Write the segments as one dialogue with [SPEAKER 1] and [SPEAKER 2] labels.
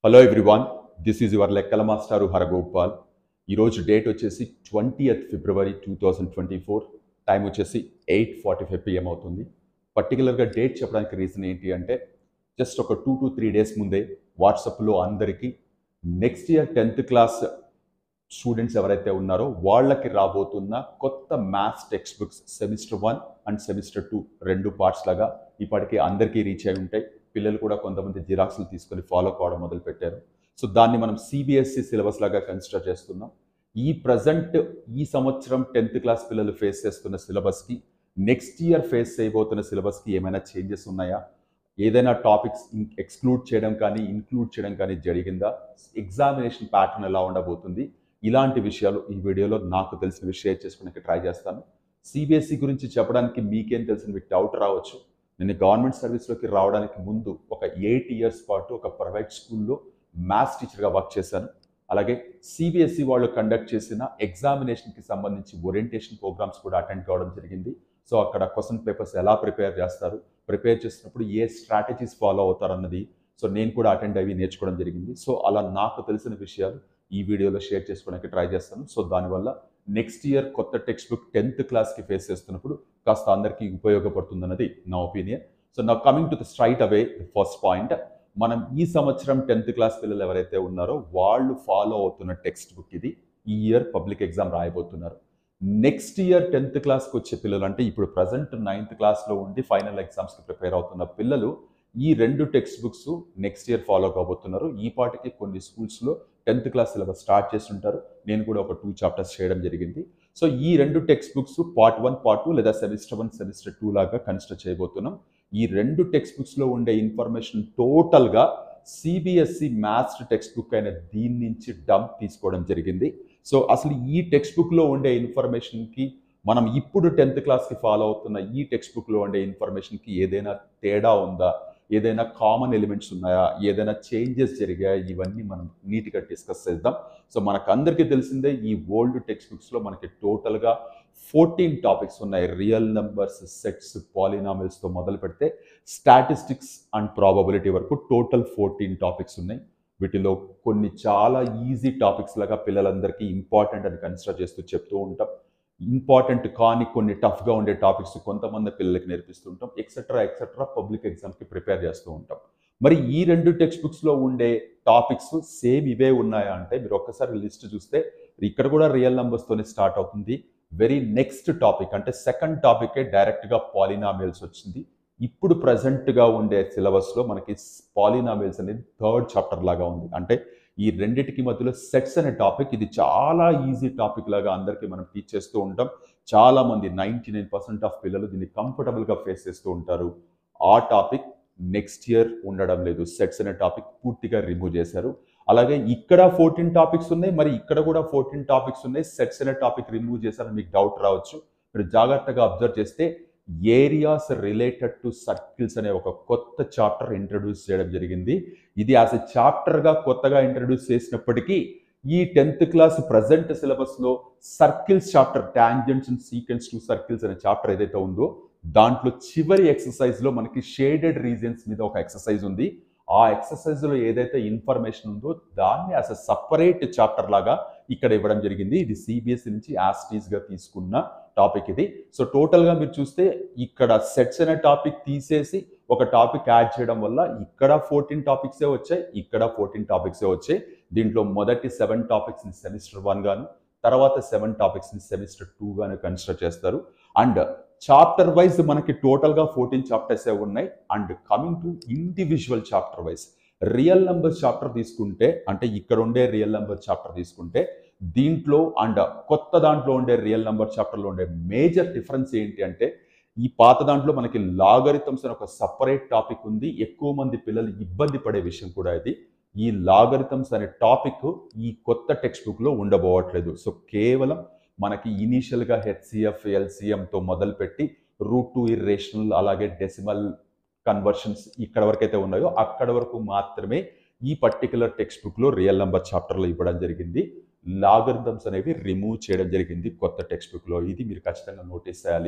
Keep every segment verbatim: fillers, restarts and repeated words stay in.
[SPEAKER 1] Hello everyone, this is your లెక్కల మాస్టారు హరగోపాల్. ఈరోజు డేట్ వచ్చేసి twentieth February two thousand twenty four time వచ్చేసి ఎయిట్ ఫార్టీ ఫైవ్ పిఎం అవుతుంది. పర్టికులర్గా డేట్ చెప్పడానికి రీజన్ ఏంటి అంటే, జస్ట్ ఒక టూ టు త్రీ డేస్ ముందే వాట్సాప్లో అందరికీ next year tenth class students ఎవరైతే ఉన్నారో వాళ్ళకి రాబోతున్న కొత్త maths text books semester one and semester two రెండు పార్ట్స్ లాగా ఇప్పటికీ అందరికీ రీచ్ అయి ఉంటాయి. పిల్లలు కూడా కొంతమంది జిరాక్స్లు తీసుకొని ఫాలో కావడం మొదలుపెట్టారు. సో దాన్ని మనం సిబిఎస్ఈ సిలబస్ లాగా కన్సిడర్ చేస్తున్నాం. ఈ ప్రజెంట్ ఈ సంవత్సరం టెన్త్ క్లాస్ పిల్లలు ఫేస్ చేస్తున్న సిలబస్కి నెక్స్ట్ ఇయర్ ఫేస్ చేయబోతున్న సిలబస్కి ఏమైనా చేంజెస్ ఉన్నాయా, ఏదైనా టాపిక్స్ ఎక్స్క్లూడ్ చేయడం కానీ ఇన్క్లూడ్ చేయడం కానీ జరిగిందా, ఎగ్జామినేషన్ ప్యాటర్న్ ఎలా ఉండబోతుంది, ఇలాంటి విషయాలు ఈ వీడియోలో నాకు తెలిసినవి షేర్ చేసుకోవడానికి ట్రై చేస్తాను. సిబిఎస్ఈ గురించి చెప్పడానికి మీకేం తెలిసిన డౌట్ రావచ్చు. నేను గవర్నమెంట్ సర్వీస్లోకి రావడానికి ముందు ఒక ఎయిట్ ఇయర్స్ పాటు ఒక ప్రైవేట్ స్కూల్లో మ్యాథ్స్ టీచర్గా వర్క్ చేశాను. అలాగే సిబిఎస్ఈ వాళ్ళు కండక్ట్ చేసిన ఎగ్జామినేషన్కి సంబంధించి ఓరియంటేషన్ ప్రోగ్రామ్స్ కూడా అటెండ్ కావడం జరిగింది. సో అక్కడ క్వశ్చన్ పేపర్స్ ఎలా ప్రిపేర్ చేస్తారు, ప్రిపేర్ చేసినప్పుడు ఏ స్ట్రాటజీస్ ఫాలో అవుతారన్నది సో నేను కూడా అటెండ్ అవి నేర్చుకోవడం జరిగింది. సో అలా నాకు తెలిసిన విషయాలు ఈ వీడియోలో షేర్ చేసుకోవడానికి ట్రై చేస్తాను. సో దానివల్ల నెక్స్ట్ ఇయర్ కొత్త టెక్స్ట్ బుక్ టెన్త్ క్లాస్కి ఫేస్ చేస్తున్నప్పుడు కాస్త అందరికీ ఉపయోగపడుతుందన్నది నా ఒపీనియన్. సో నా coming to the straight away the first point, మనం ఈ సంవత్సరం టెన్త్ క్లాస్ పిల్లలు ఎవరైతే ఉన్నారో వాళ్ళు ఫాలో అవుతున్న టెక్స్ట్ బుక్ ఇది. ఈ ఇయర్ పబ్లిక్ ఎగ్జామ్ రాయబోతున్నారు. నెక్స్ట్ ఇయర్ టెన్త్ క్లాస్కి వచ్చే పిల్లలు అంటే ఇప్పుడు ప్రజెంట్ నైన్త్ క్లాస్లో ఉండి ఫైనల్ ఎగ్జామ్స్కి ప్రిపేర్ అవుతున్న పిల్లలు ఈ రెండు text books next year follow కాబోతున్నారు. ఈ పాటికి కొన్ని స్కూల్స్లో టెన్త్ క్లాస్ సిలబస్ స్టార్ట్ చేస్తుంటారు. నేను కూడా ఒక టూ చాప్టర్స్ చేయడం జరిగింది. సో ఈ రెండు text books part one part two లేదా సెమిస్టర్ వన్ సెమిస్టర్ టూ లాగా కన్సిడర్ చేయబోతున్నాం. ఈ రెండు టెక్స్ట్ బుక్స్లో ఉండే ఇన్ఫర్మేషన్ టోటల్గా సిబిఎస్ఈ మ్యాథ్స్ టెక్స్ట్ బుక్ అయిన దీని నుంచి డంప్ తీసుకోవడం జరిగింది. సో అసలు ఈ టెక్స్ట్ బుక్లో ఉండే ఇన్ఫర్మేషన్కి మనం ఇప్పుడు టెన్త్ క్లాస్కి ఫాలో అవుతున్న ఈ టెక్స్ట్ బుక్లో ఉండే ఇన్ఫర్మేషన్కి ఏదైనా తేడా ఉందా, ఏదైనా కామన్ ఎలిమెంట్స్ ఉన్నాయా, ఏదైనా చేంజెస్ జరిగాయా, ఇవన్నీ మనం నీట్గా డిస్కస్ చేద్దాం. సో మనకు అందరికీ తెలిసిందే ఈ ఓల్డ్ టెక్స్ట్ బుక్స్లో మనకి టోటల్గా ఫోర్టీన్ టాపిక్స్ ఉన్నాయి. రియల్ నెంబర్స్, సెట్స్, పాలినామిల్స్తో మొదలు పెడితే స్టాటిస్టిక్స్ అండ్ ప్రాబబిలిటీ వరకు టోటల్ ఫోర్టీన్ టాపిక్స్ ఉన్నాయి. వీటిలో కొన్ని చాలా ఈజీ టాపిక్స్ లాగా పిల్లలందరికీ ఇంపార్టెంట్ అని కన్సిడర్ చేస్తూ చెప్తూ ఉంటాం. ఇంపార్టెంట్ కానీ కొన్ని టఫ్గా ఉండే టాపిక్స్ కొంతమంది పిల్లలకి నేర్పిస్తుంటాం. ఎక్సెట్రా ఎక్సెట్రా పబ్లిక్ ఎగ్జామ్కి ప్రిపేర్ చేస్తూ ఉంటాం. మరి ఈ రెండు టెక్స్ట్ బుక్స్లో ఉండే టాపిక్స్ సేమ్ ఇవే ఉన్నాయా అంటే మీరు ఒక్కసారి లిస్ట్ చూస్తే ఇక్కడ కూడా రియల్ నెంబర్స్తోనే స్టార్ట్ అవుతుంది. వెరీ నెక్స్ట్ టాపిక్ అంటే సెకండ్ టాపికే డైరెక్ట్గా పాలినామియల్స్ వచ్చింది. ఇప్పుడు ప్రజెంట్గా ఉండే సిలబస్లో మనకి పాలినామియల్స్ అనేది థర్డ్ చాప్టర్ లాగా ఉంది. అంటే ఈ రెండింటికి మధ్యలో సెట్స్ అనే టాపిక్ ఇది చాలా ఈజీ టాపిక్ లాగా అందరికీ మనం టీచ్ చేస్తూ ఉంటాం. చాలామంది నైంటీ నైన్ పర్సెంట్ ఆఫ్ పిల్లలు దీన్ని కంఫర్టబుల్గా ఫేస్ చేస్తూ ఉంటారు. ఆ టాపిక్ నెక్స్ట్ ఇయర్ ఉండడం లేదు. సెట్స్ అనే టాపిక్ పూర్తిగా రిమూవ్ చేశారు. అలాగే ఇక్కడ ఫోర్టీన్ టాపిక్స్ ఉన్నాయి, మరి ఇక్కడ కూడా ఫోర్టీన్ టాపిక్స్ ఉన్నాయి. సెట్స్ అనే టాపిక్ రిమూవ్ చేశారని మీకు డౌట్ రావచ్చు. మీరు జాగ్రత్తగా అబ్జర్వ్ చేస్తే ఏరియాస్ రిలేటెడ్ టు సర్కిల్స్ అనే ఒక కొత్త చాప్టర్ ఇంట్రడ్యూస్ చేయడం జరిగింది. ఇది యాజ్ ఎ చాప్టర్గా కొత్తగా ఇంట్రడ్యూస్ చేసినప్పటికీ ఈ టెన్త్ క్లాస్ ప్రజెంట్ సిలబస్లో circles chapter, tangents and secants to circles అనే చాప్టర్ ఏదైతే ఉందో దాంట్లో చివరి ఎక్సర్సైజ్లో మనకి షేడెడ్ రీజియన్స్ మీద ఒక ఎక్సర్సైజ్ ఉంది. ఆ ఎక్సర్సైజ్లో ఏదైతే ఇన్ఫర్మేషన్ ఉందో దాన్ని యాజ్ ఎ సపరేట్ చాప్టర్ లాగా ఇక్కడ ఇవ్వడం జరిగింది. ఇది సిబిఎస్ఈ నుంచి యాస్టీస్గా తీసుకున్న టాపిక్ ఇది. సో టోటల్గా మీరు చూస్తే ఇక్కడ సెట్స్ అనే టాపిక్ తీసేసి ఒక టాపిక్ యాడ్ చేయడం వల్ల ఇక్కడ ఫోర్టీన్ టాపిక్సే వచ్చాయి, ఇక్కడ ఫోర్టీన్ టాపిక్సే వచ్చాయి. దీంట్లో మొదటి సెవెన్ టాపిక్స్ని సెమిస్టర్ వన్ గాను, తర్వాత సెవెన్ టాపిక్స్ని సెమిస్టర్ టూ గాను కన్సిడర్ చేస్తారు. అండ్ చాప్టర్ వైజ్ మనకి టోటల్గా ఫోర్టీన్ చాప్టర్సే ఉన్నాయి. And coming to individual chapter wise real number chapter తీసుకుంటే అంటే ఇక్కడ ఉండే రియల్ నెంబర్ చాప్టర్ తీసుకుంటే దీంట్లో అండ్ కొత్త దాంట్లో ఉండే రియల్ నెంబర్ చాప్టర్లో ఉండే మేజర్ డిఫరెన్స్ ఏంటి అంటే ఈ పాత దాంట్లో మనకి లాగరిథమ్స్ అని ఒక సపరేట్ టాపిక్ ఉంది. ఎక్కువ మంది పిల్లలు ఇబ్బంది పడే విషయం కూడా ఇది. ఈ లాగరిథమ్స్ అనే టాపిక్ ఈ కొత్త టెక్స్ట్ బుక్లో ఉండబోవట్లేదు. సో కేవలం మనకి ఇనీషియల్గా హెచ్సిఎఫ్, ఎల్సిఎంతో మొదలుపెట్టి రూట్ టూ ఇర్రేషనల్ అలాగే డెసిమల్ కన్వర్షన్స్ ఇక్కడ వరకైతే ఉన్నాయో అక్కడ వరకు మాత్రమే ఈ పర్టికులర్ టెక్స్ట్ బుక్లో రియల్ నెంబర్ చాప్టర్లో ఇవ్వడం జరిగింది. లాగరిథమ్స్ అనేవి రిమూవ్ చేయడం జరిగింది కొత్త టెక్స్ట్ బుక్లో. ఇది మీరు ఖచ్చితంగా నోటీస్ చేయాలి.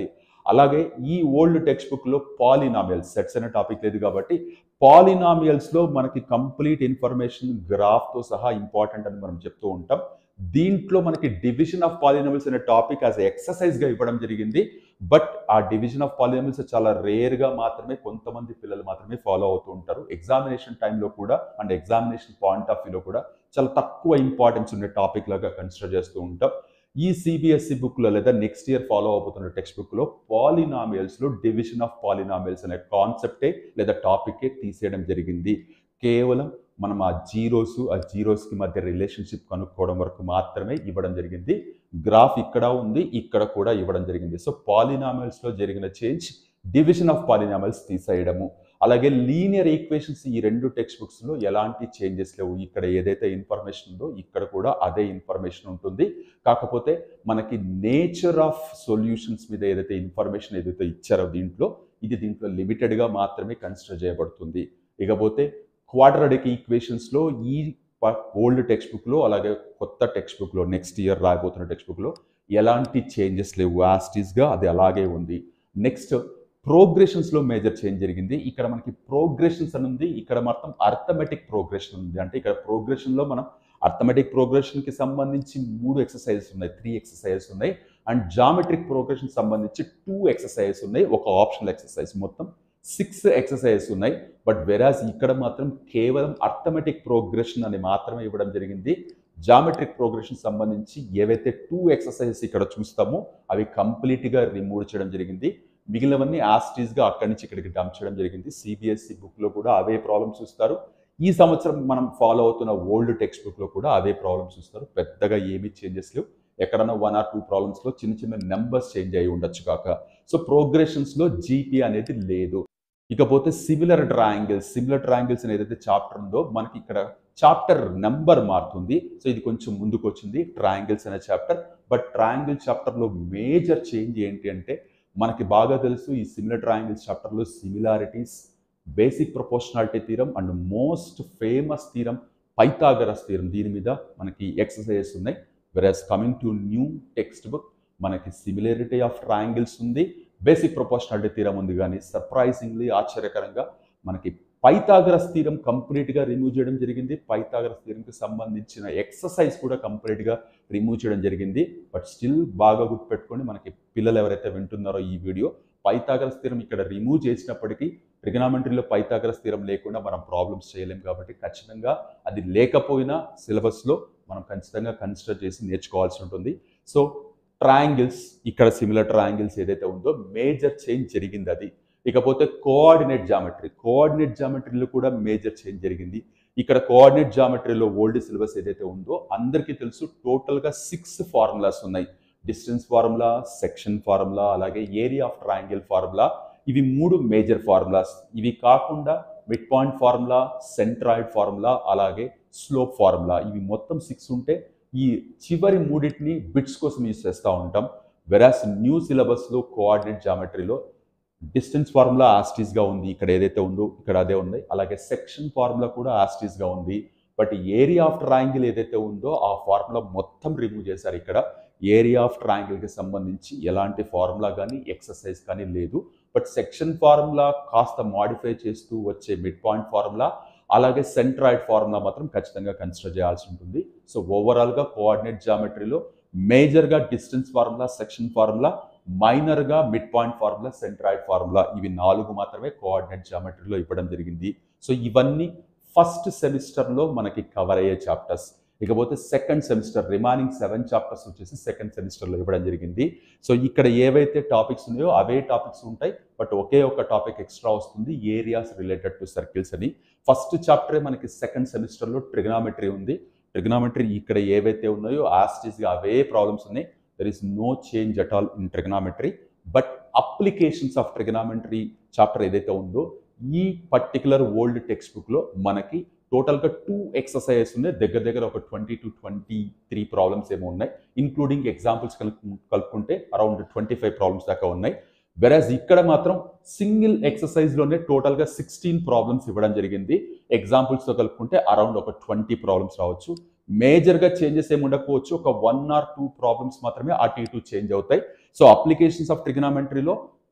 [SPEAKER 1] అలాగే ఈ ఓల్డ్ టెక్స్ట్ బుక్లో పాలినామియల్స్, సెట్స్ అనే టాపిక్ లేదు కాబట్టి పాలినామియల్స్లో మనకి కంప్లీట్ ఇన్ఫర్మేషన్ గ్రాఫ్తో సహా ఇంపార్టెంట్ అని మనం చెప్తూ ఉంటాం. దీంట్లో మనకి డివిజన్ ఆఫ్ పాలినామియల్స్ అనే టాపిక్ యాజ్ ఎక్సర్సైజ్గా ఇవ్వడం జరిగింది. బట్ ఆ డివిజన్ ఆఫ్ పాలినామియల్స్ చాలా రేర్గా మాత్రమే కొంతమంది పిల్లలు మాత్రమే ఫాలో అవుతూ ఉంటారు. ఎగ్జామినేషన్ టైంలో కూడా అండ్ ఎగ్జామినేషన్ పాయింట్ ఆఫ్ వ్యూలో కూడా చాలా తక్కువ ఇంపార్టెన్స్ ఉండే టాపిక్ లాగా కన్సిడర్ చేస్తూ ఉంటాం. ఈ సిబిఎస్ఈ బుక్లో లేదా నెక్స్ట్ ఇయర్ ఫాలో అవుతున్న టెక్స్ట్ బుక్లో పాలినామియల్స్లో డివిజన్ ఆఫ్ పాలినామియల్స్ అనే కాన్సెప్టే లేదా టాపికే తీసేయడం జరిగింది. కేవలం మనం ఆ జీరోస్ ఆ జీరోస్కి మధ్య రిలేషన్షిప్ కనుక్కోవడం వరకు మాత్రమే ఇవ్వడం జరిగింది. గ్రాఫ్ ఇక్కడ ఉంది, ఇక్కడ కూడా ఇవ్వడం జరిగింది. సో పాలినామియల్స్లో జరిగిన చేంజ్ డివిజన్ ఆఫ్ పాలినామియల్స్ తీసేయడము. అలాగే లీనియర్ ఈక్వేషన్స్ ఈ రెండు టెక్స్ట్ బుక్స్లో ఎలాంటి చేంజెస్ లేవు. ఇక్కడ ఏదైతే ఇన్ఫర్మేషన్ ఉందో ఇక్కడ కూడా అదే ఇన్ఫర్మేషన్ ఉంటుంది. కాకపోతే మనకి నేచర్ ఆఫ్ సొల్యూషన్స్ మీద ఏదైతే ఇన్ఫర్మేషన్ ఏదైతే ఇచ్చారో దీంట్లో ఇది దీంట్లో లిమిటెడ్గా మాత్రమే కన్సిడర్ చేయబడుతుంది. ఇకపోతే క్వాడ్రాటిక్ ఈక్వేషన్స్లో ఈ ఓల్డ్ టెక్స్ట్ బుక్లో అలాగే కొత్త టెక్స్ట్ బుక్లో నెక్స్ట్ ఇయర్ రాబోతున్న టెక్స్ట్ బుక్లో ఎలాంటి చేంజెస్ లేవు, యాస్టీస్గా అది అలాగే ఉంది. నెక్స్ట్ ప్రోగ్రెషన్స్లో మేజర్ చేంజ్ జరిగింది. ఇక్కడ మనకి ప్రోగ్రెషన్స్ అని ఉంది, ఇక్కడ మాత్రం అర్థమెటిక్ ప్రోగ్రెషన్ ఉంది. అంటే ఇక్కడ ప్రోగ్రెషన్లో మనం అర్థమెటిక్ ప్రోగ్రెషన్కి సంబంధించి మూడు ఎక్సర్సైజెస్ ఉన్నాయి, త్రీ ఎక్సర్సైజెస్ ఉన్నాయి. అండ్ జామెట్రిక్ ప్రోగ్రెషన్ సంబంధించి టూ ఎక్సర్సైజెస్ ఉన్నాయి, ఒక ఆప్షనల్ ఎక్సర్సైజ్. మొత్తం సిక్స్ ఎక్సర్సైజెస్ ఉన్నాయి. బట్ వెరాజ్ ఇక్కడ మాత్రం కేవలం అర్థమెటిక్ ప్రోగ్రెషన్ అని మాత్రమే ఇవ్వడం జరిగింది. జామెట్రిక్ ప్రోగ్రెషన్ సంబంధించి ఏవైతే టూ ఎక్సర్సైజెస్ ఇక్కడ చూస్తామో అవి కంప్లీట్గా రిమూవ్ చేయడం జరిగింది. మిగిలినవన్నీ యాస్టీస్గా అక్కడి నుంచి ఇక్కడికి డంప్ చేయడం జరిగింది. సిబిఎస్ఈ బుక్లో కూడా అవే ప్రాబ్లమ్స్ చూస్తారు. ఈ సంవత్సరం మనం ఫాలో అవుతున్న ఓల్డ్ టెక్స్ట్ బుక్లో కూడా అవే ప్రాబ్లమ్స్ చూస్తారు. పెద్దగా ఏమీ చేంజెస్ లేవు. ఎక్కడన్నా వన్ ఆర్ టూ ప్రాబ్లమ్స్లో చిన్న చిన్న నెంబర్స్ చేంజ్ అయ్యి ఉండొచ్చు కాక. సో ప్రోగ్రెషన్స్లో జీపీ అనేది లేదు. ఇకపోతే సిమిలర్ ట్రయాంగిల్స్ సిమిలర్ ట్రయాంగిల్స్ అని ఏదైతే చాప్టర్ ఉందో మనకి ఇక్కడ చాప్టర్ నెంబర్ మారుతుంది. సో ఇది కొంచెం ముందుకు వచ్చింది ట్రయాంగిల్స్ అనే చాప్టర్. బట్ ట్రయాంగిల్ చాప్టర్లో మేజర్ చేంజ్ ఏంటి అంటే మనకి బాగా తెలుసు ఈ సిమిలర్ ట్రయాంగిల్స్ చాప్టర్లో similarities, basic proportionality theorem and most famous theorem Pythagoras theorem, దీని మీద మనకి ఎక్సర్సైజెస్ ఉన్నాయి. Whereas coming to new text book మనకి సిమిలారిటీ ఆఫ్ ట్రయాంగిల్స్ ఉంది, బేసిక్ ప్రపోర్షనాలిటీ థీరం ఉంది. కానీ సర్ప్రైజింగ్లీ ఆశ్చర్యకరంగా మనకి పైథాగరస్ థీరం కంప్లీట్గా రిమూవ్ చేయడం జరిగింది. పైథాగరస్ థీరంకి సంబంధించిన ఎక్సర్సైజ్ కూడా కంప్లీట్గా రిమూవ్ చేయడం జరిగింది. బట్ స్టిల్ బాగా గుర్తుపెట్టుకోండి, మనకి పిల్లలు ఎవరైతే వింటున్నారో ఈ వీడియో, పైథాగరస్ థీరం ఇక్కడ రిమూవ్ చేసినప్పటికీ ట్రిగనామెట్రీలో పైథాగరస్ థీరం లేకుండా మనం ప్రాబ్లమ్స్ చేయలేం. కాబట్టి ఖచ్చితంగా అది లేకపోయినా సిలబస్లో మనం ఖచ్చితంగా కన్సిడర్ చేసి నేర్చుకోవాల్సి ఉంటుంది. సో ట్రయాంగిల్స్ ఇక్కడ సిమిలర్ ట్రయాంగిల్స్ ఏదైతే ఉందో మేజర్ చేంజ్ జరిగింది అది. ఇకపోతే కోఆర్డినేట్ జామెట్రీ కోఆర్డినేట్ జామెట్రీలో కూడా మేజర్ చేంజ్ జరిగింది. ఇక్కడ కోఆర్డినేట్ జామెట్రీలో ఓల్డ్ సిలబస్ ఏదైతే ఉందో అందరికీ తెలుసు టోటల్గా సిక్స్ ఫార్ములాస్ ఉన్నాయి. డిస్టెన్స్ ఫార్ములా, సెక్షన్ ఫార్ములా, అలాగే ఏరియా ఆఫ్ ట్రయాంగిల్ ఫార్ములా. ఇవి మూడు మేజర్ ఫార్ములాస్. ఇవి కాకుండా mid point formula, centroid formula, అలాగే స్లోప్ ఫార్ములా, ఇవి మొత్తం సిక్స్ ఉంటే ఈ చివరి మూడింటిని బిట్స్ కోసం యూజ్ చేస్తూ ఉంటాం. వెరాస్ న్యూ సిలబస్లో కోఆర్డినేట్ జామెట్రీలో డిస్టెన్స్ ఫార్ములా యాస్టీస్గా ఉంది, ఇక్కడ ఏదైతే ఉందో ఇక్కడ అదే ఉంది. అలాగే సెక్షన్ ఫార్ములా కూడా యాస్టీస్గా ఉంది. బట్ ఏరియా ఆఫ్ ట్రయాంగిల్ ఏదైతే ఉందో ఆ ఫార్ములా మొత్తం రిమూవ్ చేశారు. ఇక్కడ ఏరియా ఆఫ్ ట్రయాంగిల్కి సంబంధించి ఎలాంటి ఫార్ములా కానీ ఎక్సర్సైజ్ కానీ లేదు. బట్ సెక్షన్ ఫార్ములా కాస్త మాడిఫై చేస్తూ వచ్చే మిడ్ పాయింట్ ఫార్ములా, అలాగే సెంట్రాయిడ్ ఫార్ములా మాత్రం ఖచ్చితంగా కన్సిడర్ చేయాల్సి ఉంటుంది. సో ఓవరాల్గా కోఆర్డినేట్ జామెట్రీలో మేజర్గా డిస్టెన్స్ ఫార్ములా, సెక్షన్ ఫార్ములా, మైనర్గా mid point formula, centroid formula, ఇవి నాలుగు మాత్రమే కోఆర్డినేట్ జామెట్రీలో ఇవ్వడం జరిగింది. సో ఇవన్నీ ఫస్ట్ సెమిస్టర్లో మనకి కవర్ అయ్యే చాప్టర్స్. ఇకపోతే second semester remaining seven chapters వచ్చేసి సెకండ్ సెమిస్టర్లో ఇవ్వడం జరిగింది. సో ఇక్కడ ఏవైతే టాపిక్స్ ఉన్నాయో అవే టాపిక్స్ ఉంటాయి. బట్ ఒకే ఒక టాపిక్ ఎక్స్ట్రా వస్తుంది, ఏరియాస్ రిలేటెడ్ టు సర్కిల్స్ అని. ఫస్ట్ చాప్టరే మనకి సెకండ్ సెమిస్టర్లో ట్రిగనామెట్రీ ఉంది. ట్రిగనామెట్రీ ఇక్కడ ఏవైతే ఉన్నాయో యాస్టీస్గా అవే ప్రాబ్లమ్స్ ఉన్నాయి. There is no change at all in trigonometry. But applications of trigonometry chapter ఏదైతే ఉందో ఈ పర్టికులర్ ఓల్డ్ టెక్స్ట్ బుక్లో మనకి టోటల్గా టూ ఎక్సర్సైజెస్ ఉన్నాయి. దగ్గర దగ్గర ఒక twenty to twenty three problems ఏమో ఉన్నాయి. ఇంక్లూడింగ్ ఎగ్జాంపుల్స్ కలుపు కలుపుకుంటే అరౌండ్ ట్వంటీ ఫైవ్ ప్రాబ్లమ్స్ దాకా ఉన్నాయి. వెరాజ్ ఇక్కడ మాత్రం సింగిల్ ఎక్సర్సైజ్లోనే టోటల్గా సిక్స్టీన్ ప్రాబ్లమ్స్ ఇవ్వడం జరిగింది. ఎగ్జాంపుల్స్తో కలుపుకుంటే అరౌండ్ ఒక ట్వంటీ ప్రాబ్లమ్స్ రావచ్చు. మేజర్గా చేంజెస్ ఏమి ఉండకపోవచ్చు, ఒక వన్ ఆర్ టూ ప్రాబ్లమ్స్ మాత్రమే అటు ఇటు చేంజ్ అవుతాయి. సో అప్లికేషన్స్ ఆఫ్ ట్రిగనామెట్రీలో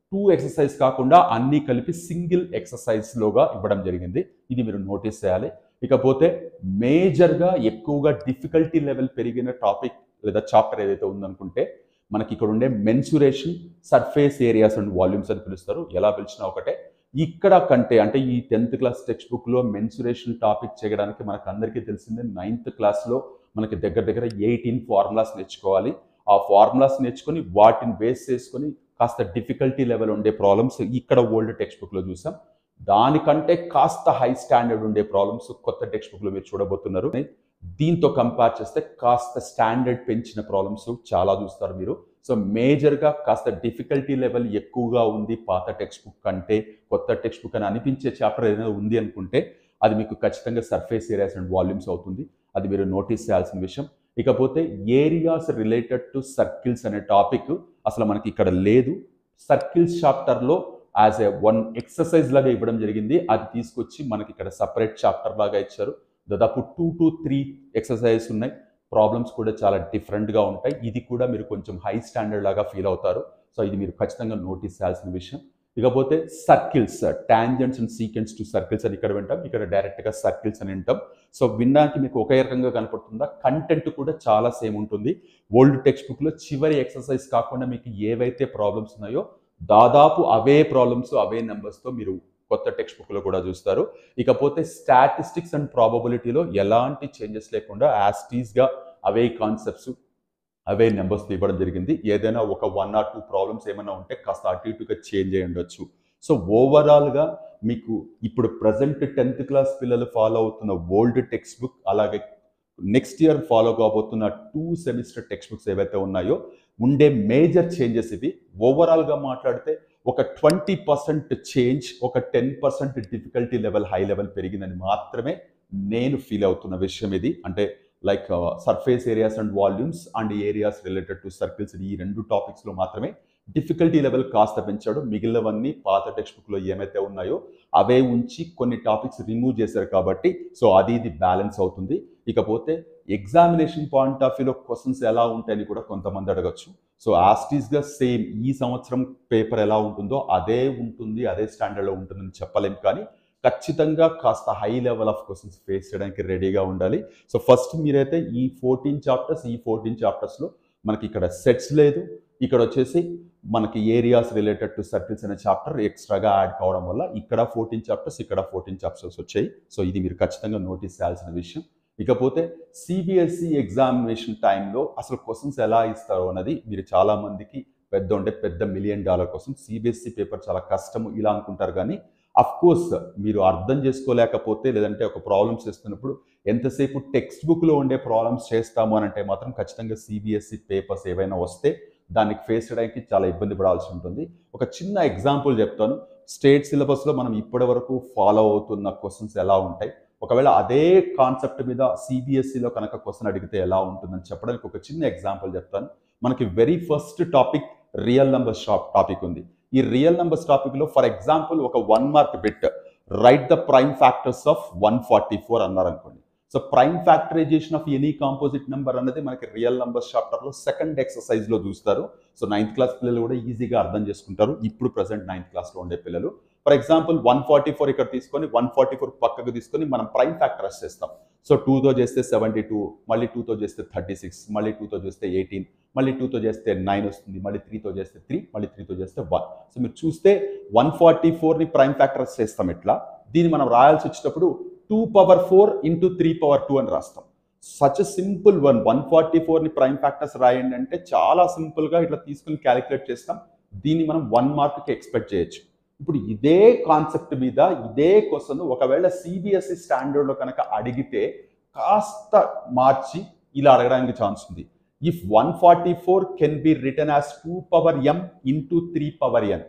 [SPEAKER 1] టూ ఎక్సర్సైజ్ కాకుండా అన్నీ కలిపి సింగిల్ ఎక్సర్సైజ్లోగా ఇవ్వడం జరిగింది. ఇది మీరు నోటీస్ చేయాలి. ఇకపోతే మేజర్గా ఎక్కువగా డిఫికల్టీ లెవెల్ పెరిగిన టాపిక్ లేదా చాప్టర్ ఏదైతే ఉందనుకుంటే మనకి ఇక్కడ ఉండే mensuration, surface areas and volumes అని పిలుస్తారు. ఎలా పిలిచినా ఒకటే. ఇక్కడ కంటే అంటే ఈ టెన్త్ క్లాస్ టెక్స్ట్ బుక్లో మెన్సురేషన్ టాపిక్ చేయడానికి మనకు అందరికీ తెలిసిందే నైన్త్ క్లాస్లో మనకి దగ్గర దగ్గర ఎయిటీన్ ఫార్ములాస్ నేర్చుకోవాలి. ఆ ఫార్ములాస్ నేర్చుకొని వాటిని బేస్ చేసుకొని కాస్త డిఫికల్టీ లెవెల్ ఉండే ప్రాబ్లమ్స్ ఇక్కడ ఓల్డ్ టెక్స్ట్ బుక్లో చూసాం. దానికంటే కాస్త హై స్టాండర్డ్ ఉండే ప్రాబ్లమ్స్ కొత్త టెక్స్ట్ బుక్లో మీరు చూడబోతున్నారు. దీంతో కంపేర్ చేస్తే కాస్త స్టాండర్డ్ పెంచిన ప్రాబ్లమ్స్ చాలా చూస్తారు మీరు. సో మేజర్గా కాస్త డిఫికల్టీ లెవెల్ ఎక్కువగా ఉంది పాత టెక్స్ట్ బుక్ కంటే కొత్త టెక్స్ట్ బుక్ అని అనిపించే చాప్టర్ ఏదైనా ఉంది అనుకుంటే అది మీకు ఖచ్చితంగా సర్ఫేస్ ఏరియాస్ అండ్ వాల్యూమ్స్ అవుతుంది. అది మీరు నోటీస్ చేయాల్సిన విషయం. ఇకపోతే ఏరియాస్ రిలేటెడ్ టు సర్కిల్స్ అనే టాపిక్ అసలు మనకి ఇక్కడ లేదు. సర్కిల్స్ చాప్టర్లో యాజ్ ఏ వన్ ఎక్సర్సైజ్ లాగా ఇవ్వడం జరిగింది. అది తీసుకొచ్చి మనకి ఇక్కడ సపరేట్ చాప్టర్ లాగా ఇచ్చారు. దాదాపు టూ టు త్రీ ఎక్సర్సైజెస్ ఉన్నాయి. ప్రాబ్లమ్స్ కూడా చాలా డిఫరెంట్గా ఉంటాయి. ఇది కూడా మీరు కొంచెం హై స్టాండర్డ్ లాగా ఫీల్ అవుతారు. సో ఇది మీరు ఖచ్చితంగా నోటీస్ చేయాల్సిన విషయం. ఇకపోతే circles, tangents and secants to circles అని ఇక్కడ వింటాం, ఇక్కడ డైరెక్ట్గా సర్కిల్స్ అని వింటాం. సో వినడానికి మీకు ఒకే రకంగా కనపడుతుందా? కంటెంట్ కూడా చాలా సేమ్ ఉంటుంది. ఓల్డ్ టెక్స్ట్ బుక్లో చివరి ఎక్సర్సైజ్ కాకుండా మీకు ఏవైతే ప్రాబ్లమ్స్ ఉన్నాయో దాదాపు అవే ప్రాబ్లమ్స్ అవే నెంబర్స్తో మీరు కొత్త టెక్స్ట్ బుక్లో కూడా చూస్తారు. ఇకపోతే స్టాటిస్టిక్స్ అండ్ ప్రాబబిలిటీలో ఎలాంటి చేంజెస్ లేకుండా యాస్టీస్గా అవే కాన్సెప్ట్స్ అవే నెంబర్స్ ఇవ్వడం జరిగింది. ఏదైనా ఒక వన్ ఆర్ టూ ప్రాబ్లమ్స్ ఏమైనా ఉంటే కాస్త అటు ఇటుగా చేంజ్ అయ్యి ఉండొచ్చు. సో ఓవరాల్గా మీకు ఇప్పుడు ప్రజెంట్ టెన్త్ క్లాస్ పిల్లలు ఫాలో అవుతున్న ఓల్డ్ టెక్స్ట్ బుక్ అలాగే నెక్స్ట్ ఇయర్ ఫాలో కాబోతున్న టూ సెమిస్టర్ టెక్స్ట్ బుక్స్ ఏవైతే ఉన్నాయో ఉండే మేజర్ చేంజెస్ ఇవి. ఓవరాల్గా మాట్లాడితే ఒక ట్వంటీ పర్సెంట్ చేంజ్, ఒక ten percent difficulty level high level పెరిగిందని మాత్రమే నేను ఫీల్ అవుతున్న విషయం ఇది. అంటే like surface areas and volumes and areas related to circles ఈ రెండు టాపిక్స్లో మాత్రమే డిఫికల్టీ లెవెల్ కాస్త పెంచాడు. మిగిలినవన్నీ పాత టెక్స్ట్ బుక్లో ఏమైతే ఉన్నాయో అవే ఉంచి కొన్ని టాపిక్స్ రిమూవ్ చేశారు కాబట్టి సో అది ఇది బ్యాలెన్స్ అవుతుంది. ఇకపోతే ఎగ్జామినేషన్ పాయింట్ ఆఫ్ వ్యూలో క్వశ్చన్స్ ఎలా ఉంటాయని కూడా కొంతమంది అడగచ్చు. సో యాస్టీస్గా సేమ్ ఈ సంవత్సరం పేపర్ ఎలా ఉంటుందో అదే ఉంటుంది, అదే స్టాండర్డ్లో ఉంటుందని చెప్పలేం. కానీ ఖచ్చితంగా కాస్త high level of questions face చేయడానికి రెడీగా ఉండాలి. సో ఫస్ట్ మీరైతే ఈ ఫోర్టీన్ చాప్టర్స్ ఈ ఫోర్టీన్ చాప్టర్స్లో మనకి ఇక్కడ సెట్స్ లేదు, ఇక్కడ వచ్చేసి మనకి ఏరియాస్ రిలేటెడ్ టు సర్కిల్స్ అనే చాప్టర్ ఎక్స్ట్రాగా యాడ్ కావడం వల్ల ఇక్కడ ఫోర్టీన్ చాప్టర్స్ ఇక్కడ ఫోర్టీన్ చాప్టర్స్ వచ్చాయి. సో ఇది మీరు ఖచ్చితంగా నోటీస్ చేయాల్సిన విషయం. ఇకపోతే సిబిఎస్ఈ ఎగ్జామినేషన్ టైంలో అసలు క్వశ్చన్స్ ఎలా ఇస్తారో అన్నది మీరు చాలామందికి పెద్ద ఉండే పెద్ద million dollar question. CBSE paper చాలా కష్టము ఇలా అనుకుంటారు. కానీ అఫ్కోర్స్ మీరు అర్థం చేసుకోలేకపోతే లేదంటే ఒక ప్రాబ్లమ్స్ చేస్తున్నప్పుడు ఎంతసేపు టెక్స్ట్ బుక్లో ఉండే ప్రాబ్లమ్స్ చేస్తాము అని అంటే మాత్రం ఖచ్చితంగా సిబిఎస్ఈ పేపర్స్ ఏవైనా వస్తే దానికి ఫేస్ చేయడానికి చాలా ఇబ్బంది పడాల్సి ఉంటుంది. ఒక చిన్న ఎగ్జాంపుల్ చెప్తాను. స్టేట్ సిలబస్లో మనం ఇప్పటి వరకు ఫాలో అవుతున్న క్వశ్చన్స్ ఎలా ఉంటాయి, ఒకవేళ అదే కాన్సెప్ట్ మీద సిబిఎస్ఈలో కనుక క్వశ్చన్ అడిగితే ఎలా ఉంటుందని చెప్పడానికి ఒక చిన్న ఎగ్జాంపుల్ చెప్తాను. మనకి very first topic real numbers topic ఉంది. ఈ రియల్ నెంబర్స్ టాపిక్లో ఫర్ ఎగ్జాంపుల్ ఒక one mark bit write the prime factors of one forty four అన్నారు అనుకోండి. So prime factorisation of any composite number అనేది మనకి రియల్ నెంబర్స్ చాప్టర్లో సెకండ్ ఎక్సర్సైజ్లో చూస్తారు. సో నైన్త్ క్లాస్ పిల్లలు కూడా ఈజీగా అర్థం చేసుకుంటారు. ఇప్పుడు ప్రజెంట్ నైన్త్ క్లాస్లో ఉండే పిల్లలు for example one forty four ఇక్కడ తీసుకొని వన్ ఫార్టీ ఫోర్ పక్కకు తీసుకొని మనం ప్రైమ్ ఫ్యాక్టరైజ్ చేస్తాం. సో టూతో చేస్తే సెవెంటీ టూ, మళ్ళీ టూతో చేస్తే థర్టీ సిక్స్, మళ్ళీ టూతో చేస్తే ఎయిటీన్, మళ్ళీ టూతో చేస్తే నైన్ వస్తుంది, మళ్ళీ త్రీతో చేస్తే త్రీ, మళ్ళీ త్రీతో చేస్తే వన్. సో మీరు చూస్తే వన్ ఫార్టీ ఫోర్ని ప్రైమ్ ఫ్యాక్టరైజ్ చేస్తాం. ఇట్లా దీన్ని మనం రాయాల్సి వచ్చేటప్పుడు two power four into three power two అని రాస్తాం. Such simple one one forty ఫోర్ని ప్రైమ్ ఫ్యాక్టర్స్ రాయండి అంటే చాలా సింపుల్గా ఇట్లా తీసుకుని క్యాలిక్యులేట్ చేస్తాం. దీన్ని మనం వన్ మార్క్కి ఎక్స్పెక్ట్ చేయొచ్చు. ఇప్పుడు ఇదే కాన్సెప్ట్ మీద ఇదే క్వశ్చన్ ఒకవేళ సిబిఎస్ఈ స్టాండర్డ్లో కనుక అడిగితే కాస్త మార్చి ఇలా అడగడానికి ఛాన్స్ ఉంది. If one forty four can be written as two power M into three power n,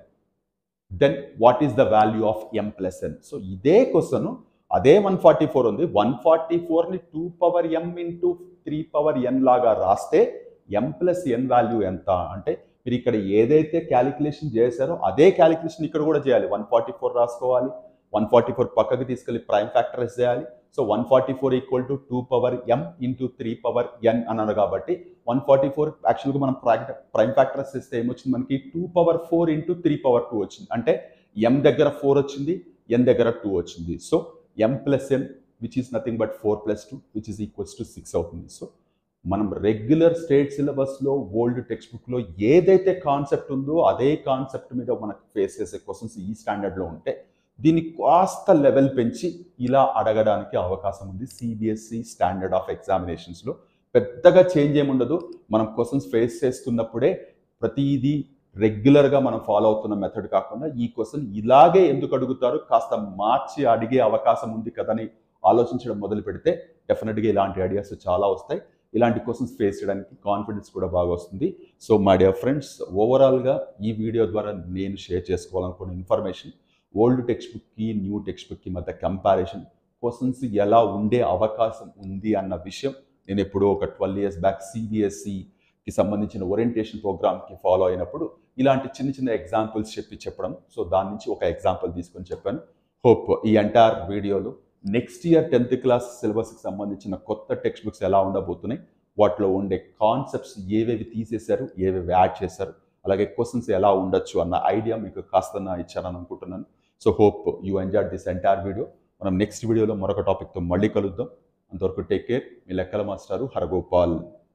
[SPEAKER 1] then what is the value of m plus n? So ఇదే క్వశ్చన్ అదే వన్ ఫార్టీ ఫోర్ ఉంది. One forty ఫోర్ని two power ఎం into three power n లాగా రాస్తే ఎం plus ఎన్ value ఎంత అంటే మీరు ఇక్కడ ఏదైతే క్యాలిక్యులేషన్ చేశారో అదే క్యాలిక్యులేషన్ ఇక్కడ కూడా చేయాలి. వన్ ఫార్టీ ఫోర్ రాసుకోవాలి, వన్ ఫార్టీ ఫోర్ పక్కకి తీసుకెళ్ళి ప్రైమ్ ఫ్యాక్టరైజ్ చేయాలి. So one forty four equal to two power M into three power N అన్నారు కాబట్టి వన్ ఫార్టీ ఫోర్ యాక్చువల్గా మనం ప్రైమ్ ఫ్యాక్టర్స్ ఇస్తే ఏమొచ్చింది మనకి two power four into three power two వచ్చింది. అంటే ఎం దగ్గర ఫోర్ వచ్చింది, ఎన్ దగ్గర టూ వచ్చింది. So M plus N which is nothing but four plus two which is equals to six అవుతుంది. సో మనం రెగ్యులర్ స్టేట్ సిలబస్లో ఓల్డ్ టెక్స్ట్ బుక్లో ఏదైతే కాన్సెప్ట్ ఉందో అదే కాన్సెప్ట్ మీద మనకు ఫేస్ చేసే క్వశ్చన్స్ ఈ స్టాండర్డ్లో ఉంటే దీన్ని కాస్త లెవెల్ పెంచి ఇలా అడగడానికి అవకాశం ఉంది సిబిఎస్ఈ స్టాండర్డ్ ఆఫ్ ఎగ్జామినేషన్స్లో. పెద్దగా చేంజ్ ఏముండదు. మనం క్వశ్చన్స్ ఫేస్ చేస్తున్నప్పుడే ప్రతిదీ రెగ్యులర్గా మనం ఫాలో అవుతున్న మెథడ్ కాకుండా ఈ క్వశ్చన్ ఇలాగే ఎందుకు అడుగుతారు, కాస్త మార్చి అడిగే అవకాశం ఉంది కదని ఆలోచించడం మొదలు పెడితే డెఫినెట్గా ఇలాంటి ఐడియాస్ చాలా వస్తాయి. ఇలాంటి క్వశ్చన్స్ ఫేస్ చేయడానికి కాన్ఫిడెన్స్ కూడా బాగా వస్తుంది. సో మై డియర్ ఫ్రెండ్స్, ఓవరాల్గా ఈ వీడియో ద్వారా నేను షేర్ చేసుకోవాలనుకున్న ఇన్ఫర్మేషన్ ఓల్డ్ టెక్స్ట్ బుక్కి న్యూ టెక్స్ట్ బుక్కి మధ్య కంపారిజన్, క్వశ్చన్స్ ఎలా ఉండే అవకాశం ఉంది అన్న విషయం నేను ఎప్పుడో ఒక ట్వెల్వ్ ఇయర్స్ బ్యాక్ సిబిఎస్ఈకి సంబంధించిన ఓరియంటేషన్ ప్రోగ్రామ్కి ఫాలో అయినప్పుడు ఇలాంటి చిన్న చిన్న ఎగ్జాంపుల్స్ చెప్పి చెప్పడం. సో దాని నుంచి ఒక ఎగ్జాంపుల్ తీసుకొని చెప్పాను. హోప్ ఈ ఎంటైర్ వీడియోలో నెక్స్ట్ ఇయర్ టెన్త్ క్లాస్ సిలబస్కి సంబంధించిన కొత్త టెక్స్ట్ బుక్స్ ఎలా ఉండబోతున్నాయి, వాటిలో ఉండే కాన్సెప్ట్స్ ఏవేవి తీసేశారు, ఏవేవి యాడ్ చేశారు, అలాగే క్వశ్చన్స్ ఎలా ఉండొచ్చు అన్న ఐడియా మీకు కాస్త ఇచ్చానని అనుకుంటున్నాను. So hope you enjoyed this entire video. మనం నెక్స్ట్ వీడియోలో మరొక టాపిక్తో మళ్ళీ కలుద్దాం. అంతవరకు టేక్ కేర్. మీ లెక్కల మాస్టారు హరగోపాల్.